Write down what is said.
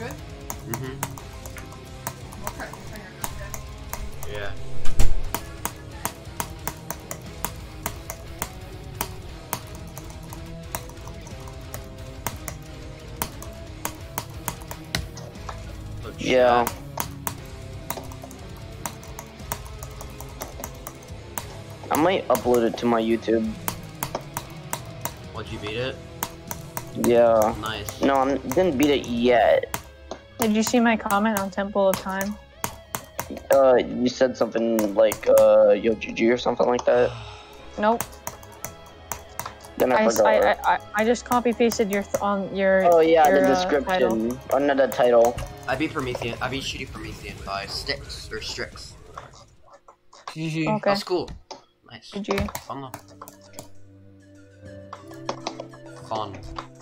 good? Mm-hmm. Okay, I think you're good. Yeah. Oh, Yeah. I might upload it to my YouTube. What'd you beat it? Yeah. Nice. No, I didn't beat it yet. Did you see my comment on Temple of Time? You said something like, yo, GG or something like that. Nope. Then I forgot. I just copy pasted your on your. Oh yeah, your, the description. title. Under the title. I beat Promethean. I beat Shitty Promethean by Strix. Okay. That's cool. Nice. GG. Fun though. Fun.